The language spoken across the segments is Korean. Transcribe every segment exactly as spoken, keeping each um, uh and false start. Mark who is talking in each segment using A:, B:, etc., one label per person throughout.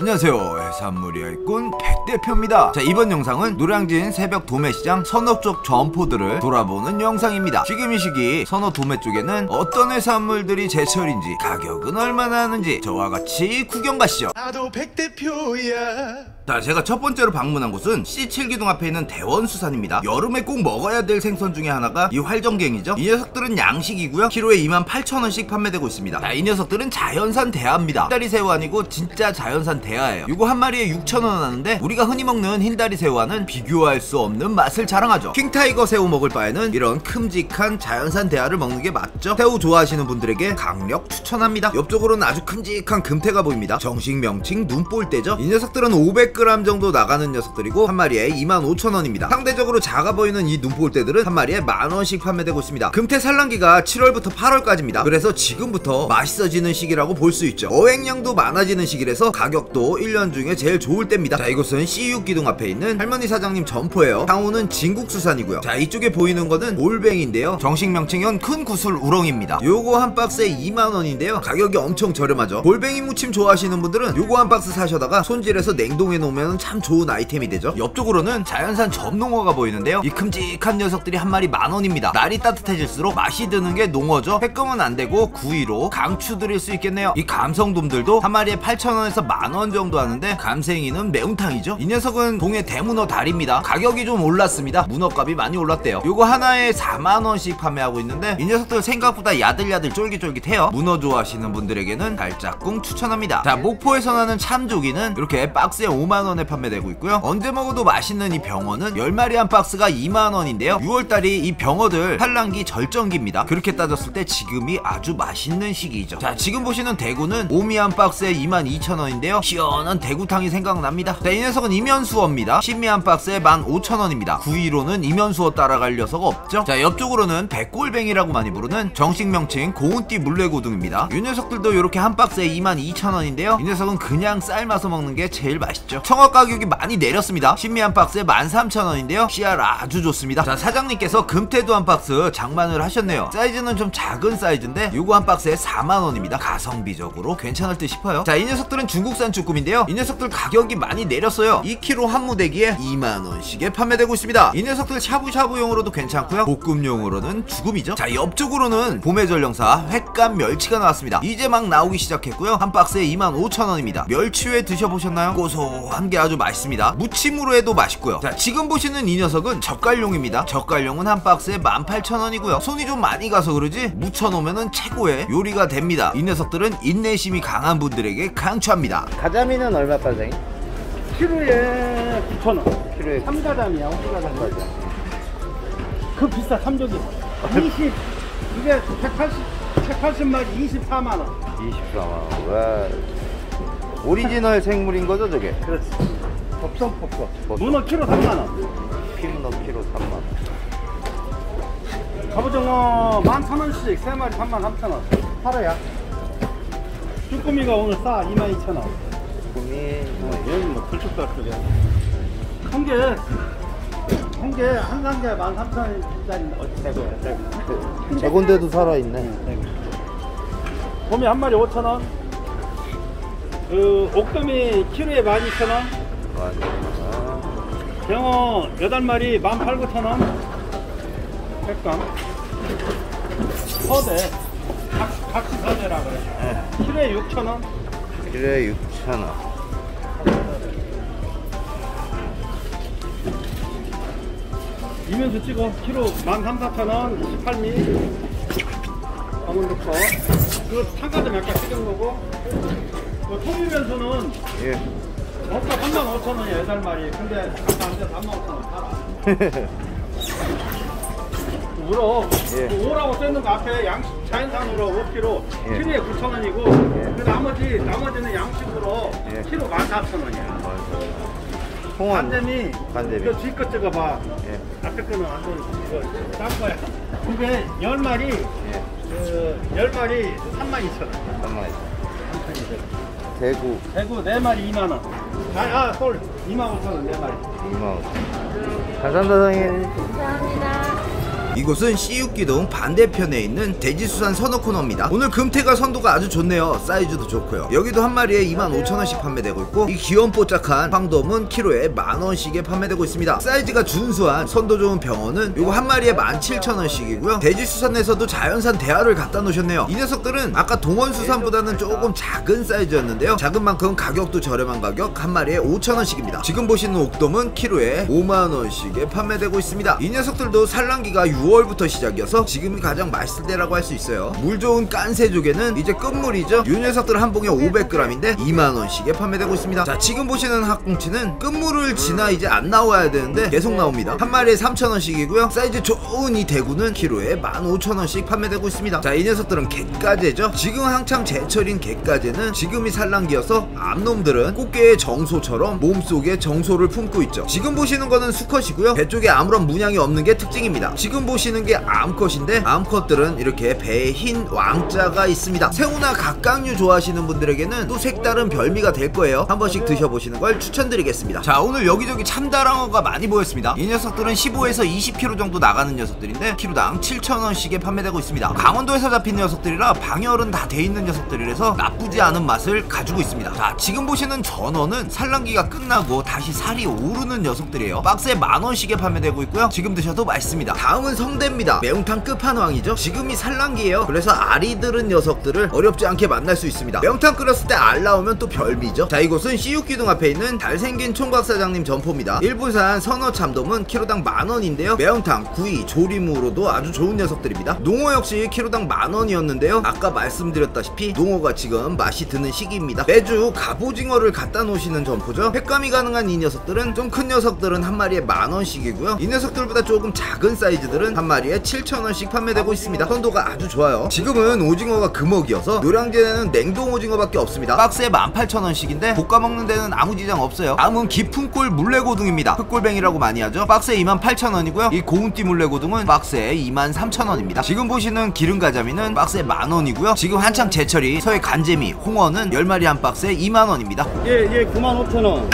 A: 안녕하세요, 해산물이 일꾼 백대표입니다. 자, 이번 영상은 노량진 새벽 도매시장 선호 쪽 점포들을 돌아보는 영상입니다. 지금 이 시기 선호 도매 쪽에는 어떤 해산물들이 제철인지, 가격은 얼마나 하는지 저와 같이 구경 가시죠.
B: 나도 백대표야.
A: 자, 제가 첫 번째로 방문한 곳은 씨 칠 기둥 앞에 있는 대원수산입니다. 여름에 꼭 먹어야 될 생선 중에 하나가 이 활정갱이죠. 이 녀석들은 양식이고요, 키로에 이만 팔천 원씩 판매되고 있습니다. 자, 이 녀석들은 자연산 대하입니다. 흰다리 새우 아니고 진짜 자연산 대하예요. 이거 한 마리에 육천 원 하는데 우리가 흔히 먹는 흰다리 새우와는 비교할 수 없는 맛을 자랑하죠. 킹타이거 새우 먹을 바에는 이런 큼직한 자연산 대하를 먹는 게 맞죠. 새우 좋아하시는 분들에게 강력 추천합니다. 옆쪽으로는 아주 큼직한 금태가 보입니다. 정식 명칭 눈볼대죠. 이 녀석들은 오백 그램 정도 나가는 녀석들이고 한 마리에 이만 오천 원입니다. 상대적으로 작아 보이는 이 눈볼대들은 한 마리에 만 원씩 판매되고 있습니다. 금태 산란기가 칠월부터 팔월까지입니다. 그래서 지금부터 맛있어지는 시기라고 볼 수 있죠. 어획량도 많아지는 시기라서 가격도 일 년 중에 제일 좋을 때입니다. 자, 이곳은 씨 육 기둥 앞에 있는 할머니 사장님 점포예요. 상호는 진국수산이고요. 자, 이쪽에 보이는 거는 올뱅인데요, 정식 명칭은 큰 구슬 우렁입니다. 요거 한 박스에 이만 원인데요 가격이 엄청 저렴하죠. 골뱅이 무침 좋아하시는 분들은 요거 한 박스 사셔다가 손질해서 냉동해 놓으면 참 좋은 아이템이 되죠. 옆쪽으로는 자연산 점농어가 보이는데요, 이 큼직한 녀석들이 한 마리 만 원입니다. 날이 따뜻해질수록 맛이 드는 게 농어죠. 횟감은 안 되고 구이로 강추 드릴 수 있겠네요. 이 감성돔들도 한 마리에 팔천 원에서 만 원 정도 하는데 감생이는 매운탕이죠. 이 녀석은 동해 대문어 다리입니다. 가격이 좀 올랐습니다. 문어값이 많이 올랐대요. 요거 하나에 사만 원씩 판매하고 있는데 이 녀석들 생각보다 야들야들 쫄깃쫄깃해요. 문어 좋아하시는 분들에게는 달짝꿍 추천합니다. 자, 목포에서 나는 참조기는 이렇게 박스에 오만 원에 판매되고 있고요. 언제 먹어도 맛있는 이 병어는 열 마리 한 박스가 이만 원인데요 유월달이 이 병어들 산란기 절정기입니다. 그렇게 따졌을 때 지금이 아주 맛있는 시기죠. 자, 지금 보시는 대구는 오미 한 박스에 이만 이천 원인데요 시원한 대구탕이 생각납니다. 자, 이 녀석은 이면수어입니다. 십미 한 박스에 만 오천 원입니다. 구이로는 이면수어 따라갈 녀석 없죠. 자, 옆쪽으로는 백골뱅이라고 많이 부르는 정식 명칭 고운띠 물레고등입니다. 이 녀석들도 이렇게 한 박스에 이만 이천 원인데요 이 녀석은 그냥 삶아서 먹는 게 제일 맛있죠. 청어 가격이 많이 내렸습니다. 십미 한 박스에 만 삼천 원인데요 씨알 아주 좋습니다. 자, 사장님께서 금태도 한 박스 장만을 하셨네요. 사이즈는 좀 작은 사이즈인데 요거 한 박스에 사만 원입니다. 가성비적으로 괜찮을 듯 싶어요. 자, 이 녀석들은 중국산 쭈꾸미인데요 이 녀석들 가격이 많이 내렸어요. 이 킬로그램 한 무대기에 이만 원씩에 판매되고 있습니다. 이 녀석들 샤브샤브용으로도 괜찮고요, 볶음용으로는 죽음이죠. 자, 옆쪽으로는 봄의 전령사 횟감 멸치가 나왔습니다. 이제 막 나오기 시작했고요 한 박스에 이만 오천 원입니다. 멸치회 드셔보셨나요? 고소한 게 아주 맛있습니다. 무침으로 해도 맛있고요. 자, 지금 보시는 이 녀석은 젓갈용입니다. 젓갈용은 한 박스에 만 팔천 원이고요 손이 좀 많이 가서 그러지 묻혀놓으면 최고의 요리가 됩니다. 이 녀석들은 인내심이 강한 분들에게 강추합니다.
C: 가자미는 얼마 빠쟁이?
D: 키로에 구천 원.
C: 키로에
D: 삼가자미야, 삼가자미. 그 비싸, 삼조기. 이십, 이게 백팔십, 백팔십 마리 이십사만 원.
C: 이십사만 원. 와. 오리지널 생물인 거죠, 저게?
D: 그렇지. 법성 법성. 문어 키로 삼만 원.
C: 피문어 키로 삼만 원.
D: 갑오징어 만 천 원씩 세 마리 삼만 삼천 원. 팔아야. 쭈꾸미가 오늘 싸 이만 이천 원.
C: 쭈꾸미.
D: 어, 얘는 뭐 들쭉다 쪽에. 한 개, 한 개, 한 상자에 만 삼천 원짜리 어디 대고야, 대고.
C: 재곤데도 살아있네.
D: 대고. 곰이 한 마리 오천 원. 그 옥돔이 키로에 만 이천 원. 병어 여덟 마리 만 팔, 구천 원. 횟감. 서대. 각, 각시 서대라 그래.
C: 네.
D: 키로에 육천 원.
C: 키로에 육천 원.
D: 이면수 찍어. 키로 만 삼, 사천 원. 십팔 미. 방울 넣고. 그 참가도 몇 개 찍은 거고. 그 통유면수는
C: 예.
D: 먹다 삼만 오천 원이야, 여덟 마리. 근데 아까 안 돼, 삼만 오천 원 팔아. 우럭,
C: 예.
D: 그 오라고 써있는 거 앞에 양식, 자연산으로 오 킬로그램,
C: 예.
D: 키로에 구천 원이고,
C: 예.
D: 그 나머지, 나머지는 양식으로
C: 예.
D: 키로 만 사천 원이야.
C: 홍어는?
D: 간재미,
C: 간재미.
D: 이거 뒤 거 찍어봐.
C: 예.
D: 앞에 거는 완전 이거 딴 거야. 그게 열 마리,
C: 예.
D: 그, 열 마리 삼만 이천 원.
C: 삼만 원. 대구.
D: 대구 네 마리 이만 원. 아, 아, 홀 이만 오천 원 네 마리.
C: 이만 원. 감사합니다, 사장님.
E: 감사합니다.
A: 이곳은 씨육기동 반대편에 있는 대지수산 선호 코너입니다. 오늘 금태가 선도가 아주 좋네요. 사이즈도 좋고요. 여기도 한 마리에 이만 오천 원씩 판매되고 있고, 이 귀염 뽀짝한 황돔은 키로에 만 원씩에 판매되고 있습니다. 사이즈가 준수한 선도 좋은 병어는 요거 한 마리에 만 칠천 원씩이고요. 대지수산에서도 자연산 대하를 갖다 놓으셨네요. 이 녀석들은 아까 동원수산보다는 조금 작은 사이즈였는데요, 작은 만큼 가격도 저렴한 가격, 한 마리에 오천 원씩입니다. 지금 보시는 옥돔은 키로에 오만 원씩에 판매되고 있습니다. 이 녀석들도 산란기가 유월부터 시작이어서 지금이 가장 맛있을 때라고 할 수 있어요. 물 좋은 깐새조개는 이제 끝물이죠. 이 녀석들 한 봉에 오백 그램인데 이만 원씩에 판매되고 있습니다. 자, 지금 보시는 학꽁치는 끝물을 지나 이제 안 나와야 되는데 계속 나옵니다. 한 마리에 삼천 원씩이고요. 사이즈 좋은 이 대구는 키로에 만 오천 원씩 판매되고 있습니다. 자, 이 녀석들은 갯가재죠. 지금 한창 제철인 갯가재는 지금이 산란기여서 암놈들은 꽃게의 정소처럼 몸속에 정소를 품고 있죠. 지금 보시는 거는 수컷이고요. 배 쪽에 아무런 문양이 없는 게 특징입니다. 지금 보시는 게 암컷인데, 암컷들은 이렇게 배에 흰 왕자가 있습니다. 새우나 각각류 좋아하시는 분들에게는 또 색다른 별미가 될 거예요. 한 번씩 드셔보시는 걸 추천드리겠습니다. 자, 오늘 여기저기 참다랑어가 많이 보였습니다. 이 녀석들은 십오에서 이십 킬로그램 정도 나가는 녀석들인데 키로당 칠천 원씩에 판매되고 있습니다. 강원도에서 잡힌 녀석들이라 방열은 다 돼 있는 녀석들이라서 나쁘지 않은 맛을 가지고 있습니다. 자, 지금 보시는 전어는 산란기가 끝나고 다시 살이 오르는 녀석들이에요. 박스에 만 원씩에 판매되고 있고요. 지금 드셔도 맛있습니다. 다음은 성대입니다. 매운탕 끝판왕이죠. 지금이 산란기예요. 그래서 알이 들은 녀석들을 어렵지 않게 만날 수 있습니다. 매운탕 끓였을 때 알 나오면 또 별미죠. 자, 이곳은 씨육기둥 앞에 있는 잘생긴 총각 사장님 점포입니다. 일본산 선어 참돔은 키로당 만 원인데요, 매운탕, 구이, 조림으로도 아주 좋은 녀석들입니다. 농어 역시 키로당 만 원이었는데요, 아까 말씀드렸다시피 농어가 지금 맛이 드는 시기입니다. 매주 갑오징어를 갖다 놓으시는 점포죠. 횟감이 가능한 이 녀석들은, 좀 큰 녀석들은 한 마리에 만 원씩이고요. 이 녀석들보다 조금 작은 사이즈들은 한 마리에 칠천 원씩 판매되고 있습니다. 선도가 아주 좋아요. 지금은 오징어가 금어기여서 노량진에는 냉동 오징어밖에 없습니다. 박스에 만 팔천 원씩인데 볶아 먹는 데는 아무 지장 없어요. 다음은 깊은골 물레고등입니다. 흑골뱅이라고 많이 하죠. 박스에 이만 팔천 원이고요. 이 고운띠 물레고등은 박스에 이만 삼천 원입니다. 지금 보시는 기름가자미는 박스에 만 원이고요. 지금 한창 제철이 서해 간재미, 홍어는 열 마리 한 박스에 이만 원입니다.
D: 얘, 얘 구만 오천 원.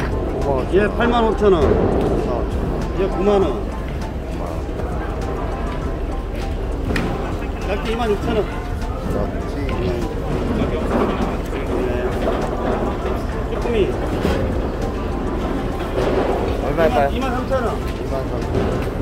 D: 얘 팔만 오천 원. 얘 구만 원. 낙지 이만 육천 원. 쭈꾸미
C: 얼마일까요?
D: 이만 삼천 원.
C: 이만 삼천 원.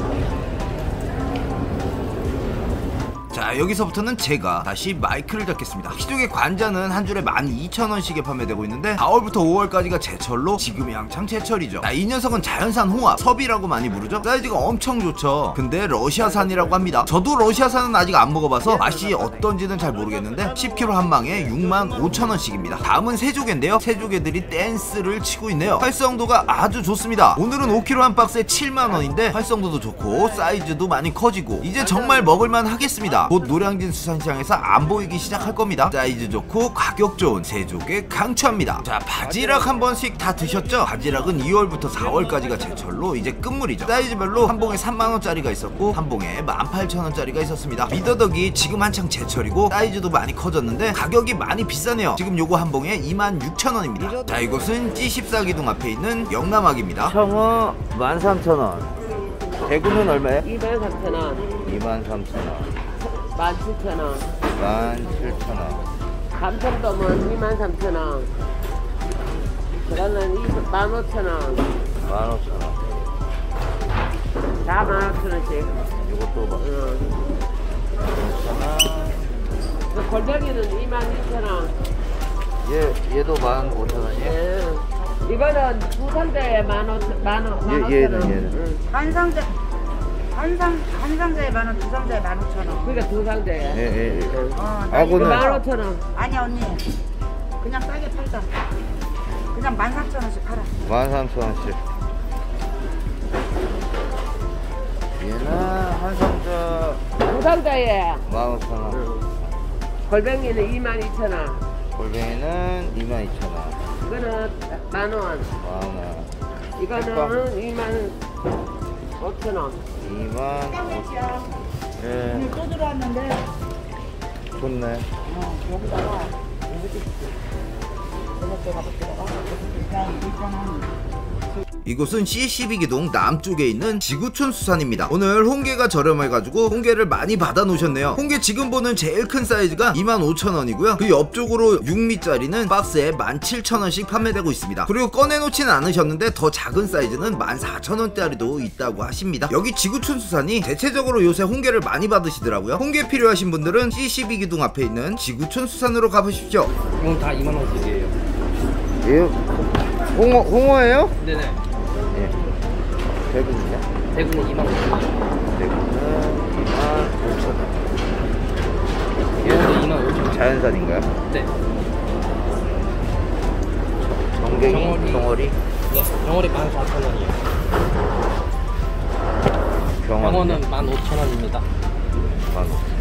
A: 자, 여기서부터는 제가 다시 마이크를 잡겠습니다. 키조개 관자는 한 줄에 만 이천 원씩에 판매되고 있는데 사월부터 오월까지가 제철로 지금이 한창 제철이죠. 자, 이 녀석은 자연산 홍합, 섭이라고 많이 부르죠. 사이즈가 엄청 좋죠. 근데 러시아산이라고 합니다. 저도 러시아산은 아직 안 먹어봐서 맛이 어떤지는 잘 모르겠는데 십 킬로그램 한 방에 육만 오천 원씩입니다. 다음은 새조개인데요, 새조개들이 댄스를 치고 있네요. 활성도가 아주 좋습니다. 오늘은 오 킬로그램 한 박스에 칠만 원인데 활성도도 좋고 사이즈도 많이 커지고 이제 정말 먹을만 하겠습니다. 곧 노량진 수산시장에서 안 보이기 시작할 겁니다. 사이즈 좋고 가격 좋은 새조개 강추합니다. 자, 바지락 한 번씩 다 드셨죠? 바지락은 이월부터 사월까지가 제철로 이제 끝물이죠. 사이즈별로 한 봉에 삼만 원짜리가 있었고 한 봉에 만 팔천 원짜리가 있었습니다. 미더덕이 지금 한창 제철이고 사이즈도 많이 커졌는데 가격이 많이 비싸네요. 지금 요거 한 봉에 이만 육천 원입니다. 자, 이곳은 찌십사기둥 앞에 있는 영남학입니다.
C: 청어 만 삼천 원. 대구는 얼마예요?
E: 이만 삼천 원,
C: 이만 삼천 원.
E: 만 칠천 원,
C: 만 칠천 원.
E: 감성돔은 이만 삼천 원, 그러면 만 오천 원,
C: 만 오천 원.
E: 다 만 오천 원씩.
C: 이것도 막
E: 응.
C: 오천 원.
E: 그 골뱅이는 이만 이천 원.
C: 얘 얘도 만 오천 원이에요?
E: 예. 이거는 두 상자에 만 오천 만 원, 만
C: 얘-
E: 오천
C: 얘는,
E: 원.
C: 얘는.
E: 응.
F: 한 상자 한 상 한 상자에 만 원, 두 상자에 만 오천 원.
E: 그러니까 두 상자에.
C: 예, 예, 예.
F: 어, 나
C: 아고는-
F: 이거
E: 만 오천 원.
F: 아니야 언니. 그냥 싸게 팔자. 그냥 만 삼천 원씩 팔아.
C: 만 삼천 원씩. 얘는 한 상자
E: 두 상자에
C: 만 오천 원.
E: 골뱅이는 이만 이천 원.
C: 골뱅이는 이만 이천 원.
E: 이거는 만 원.
C: 만 원.
E: 이거는 이만 오천 원.
C: 이만 오천. 예,
F: 오늘 또 들어왔는데
C: 좋네.
F: 어, 여기다가 여기 저녁 때 가볼게요. 일단 일단은
A: 이곳은 씨 십이 기동 남쪽에 있는 지구촌 수산입니다. 오늘 홍게가 저렴해가지고 홍게를 많이 받아 놓으셨네요. 홍게 지금 보는 제일 큰 사이즈가 이만 오천 원이고요 그 옆쪽으로 육 미짜리는 박스에 만 칠천 원씩 판매되고 있습니다. 그리고 꺼내놓지는 않으셨는데 더 작은 사이즈는 만 사천 원짜리도 있다고 하십니다. 여기 지구촌 수산이 대체적으로 요새 홍게를 많이 받으시더라고요. 홍게 필요하신 분들은 씨 십이 기둥 앞에 있는 지구촌 수산으로 가보십시오.
G: 이건 다 이만 원씩이에요.
C: 예, 홍어, 홍어예요?
G: 네네.
C: 예. 대구는요?
G: 대구는 이만 원.
C: 대구는 이만 오천 원.
G: 얘는 이만 오천 원.
C: 자연산인가요?
G: 네.
C: 정갱이,
G: 정어리.
C: 정어리,
G: 네. 병어리 만 사천 원이에요.
C: 병어는
G: 병어는 만 오천 원입니다.
C: 만 오천 원.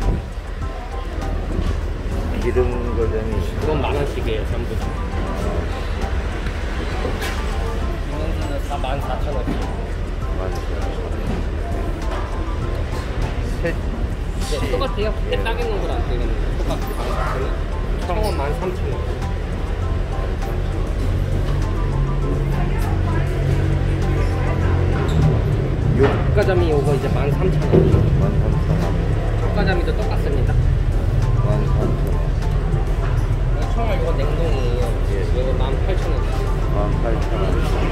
C: 기름 거점이
G: 이건 만 원씩이에요, 전부. 이만수는 다 만 사천 원씩.
C: 만 오천 원. 셋,
G: 네, 똑같아요. 그때 따겠는 건 안 되겠네요. 똑같이 만 사천 원. 청어 만 삼천 원.
C: 육,
G: 족가자미 요거 이제 만 삼천 원이요.
C: 만 삼천 원.
G: 족가자미도 똑같습니다.
C: 만 삼천 원.
G: 청어 이거 냉동이에요.
C: 예.
G: 이거 만 팔천 원.
C: 만 팔천 원.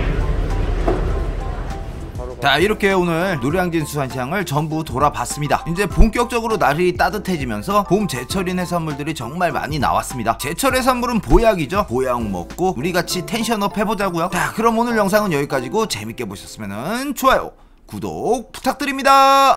A: 자, 이렇게 오늘 노량진 수산시장을 전부 돌아봤습니다. 이제 본격적으로 날이 따뜻해지면서 봄 제철인 해산물들이 정말 많이 나왔습니다. 제철 해산물은 보약이죠. 보약 먹고 우리같이 텐션업 해보자고요. 자, 그럼 오늘 영상은 여기까지고 재밌게 보셨으면 좋아요 구독 부탁드립니다.